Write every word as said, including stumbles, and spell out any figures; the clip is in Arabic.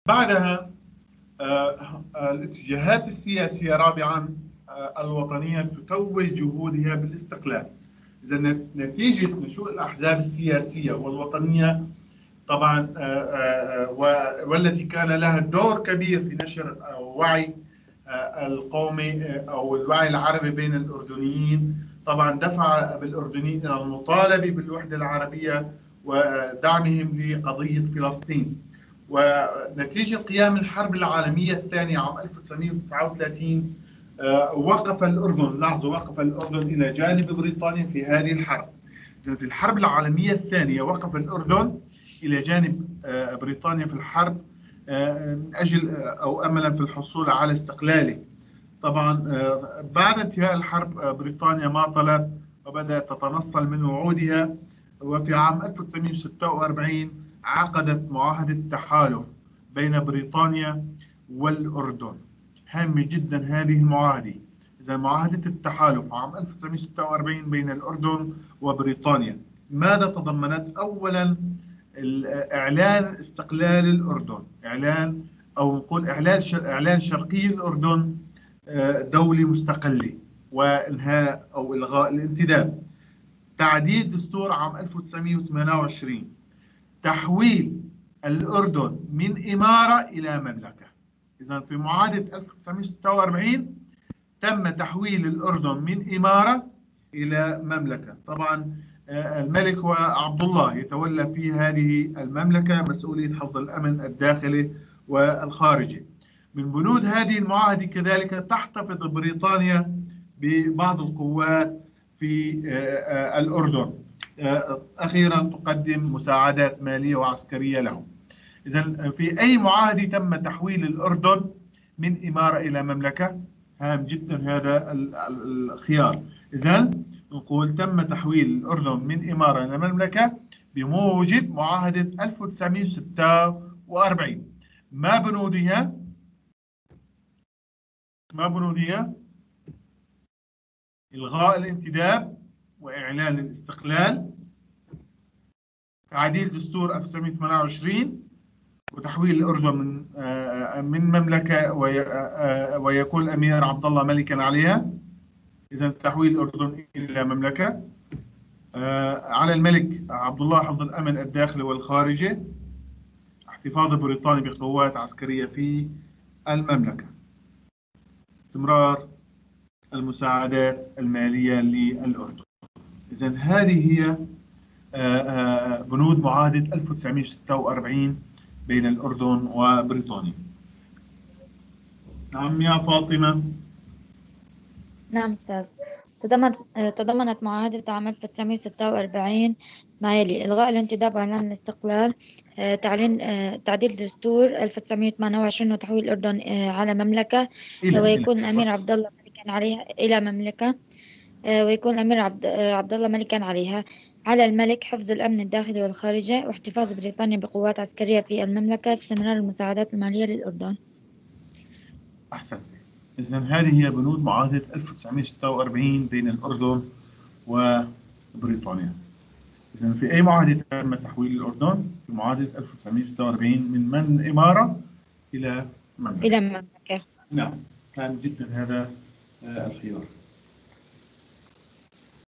بعدها آه، الاتجاهات السياسية رابعا آه، الوطنية تتوج جهودها بالاستقلال. إذا نتيجة نشوء الأحزاب السياسية والوطنية طبعا آه، والتي كان لها دور كبير في نشر وعي القومي أو الوعي العربي بين الأردنيين، طبعا دفع بالأردنيين إلى المطالبة بالوحدة العربية ودعمهم لقضية فلسطين. ونتيجة قيام الحرب العالمية الثانية عام ألف وتسعمئة وتسعة وثلاثين وقف الأردن، لاحظوا، وقف الأردن إلى جانب بريطانيا في هذه الحرب. في الحرب العالمية الثانية وقف الأردن إلى جانب بريطانيا في الحرب من أجل أو أملا في الحصول على استقلاله. طبعا بعد انتهاء الحرب بريطانيا ماطلت وبدأت تتنصل من وعودها، وفي عام ألف وتسعمئة وستة وأربعين عقدت معاهدة تحالف بين بريطانيا والأردن. هامة جدا هذه المعاهدة. إذا معاهدة التحالف عام ألف وتسعمئة وستة وأربعين بين الأردن وبريطانيا ماذا تضمنت؟ أولا إعلان استقلال الأردن، إعلان أو نقول إعلان إعلان شرقي الأردن دولة مستقلة وإنهاء أو إلغاء الانتداب. تعديل دستور عام ألف وتسعمئة وثمانية وعشرين، تحويل الأردن من إمارة إلى مملكة. إذا في معاهدة ألف وتسعمئة وستة وأربعين تم تحويل الأردن من إمارة إلى مملكة. طبعا الملك عبد الله يتولى في هذه المملكة مسؤولية حفظ الأمن الداخلي والخارجي. من بنود هذه المعاهدة كذلك تحتفظ بريطانيا ببعض القوات في الأردن، أخيرا تقدم مساعدات مالية وعسكرية لهم. إذا في أي معاهدة تم تحويل الأردن من إمارة إلى مملكة؟ هام جدا هذا الخيار. إذا نقول تم تحويل الأردن من إمارة إلى مملكة بموجب معاهدة ألف وتسعمئة وستة وأربعين. ما بنودها؟ ما بنودها؟ إلغاء الانتداب وإعلان الاستقلال، تعديل دستور ألف وتسعمئة وثمانية وعشرين، وتحويل الأردن من من مملكة ويكون الأمير عبد الله ملكا عليها. إذا تحويل الأردن إلى مملكة. على الملك عبد الله حفظ الأمن الداخلي والخارجي، احتفاظ بريطانيا بقوات عسكرية في المملكة، استمرار المساعدات المالية للأردن. إذا هذه هي بنود معاهدة ألف وتسعمئة وستة وأربعين بين الأردن وبريطانيا. نعم يا فاطمة. نعم أستاذ. تضمنت تضمنت معاهدة عام ألف وتسعمئة وستة وأربعين ما يلي: إلغاء الانتداب وإعلان الاستقلال، تعلين تعديل دستور ألف وتسعمئة وثمانية وعشرين وتحويل الأردن على مملكة، إلى ويكون الأمير عبد الله ملكا عليها إلى مملكة ويكون الأمير عبد عبد الله ملكا عليها. على الملك حفظ الأمن الداخلي والخارجي واحتفاظ بريطانيا بقوات عسكرية في المملكة، استمرار المساعدات المالية للأردن. أحسن. إذا هذه هي بنود معاهدة ألف وتسعمئة وستة وأربعين بين الأردن وبريطانيا. إذا في أي معاهدة تم تحويل الأردن؟ في معاهدة ألف وتسعمئة وستة وأربعين من من إمارة إلى مملكة. إلى مملكة. نعم، كان جدا هذا الخيار.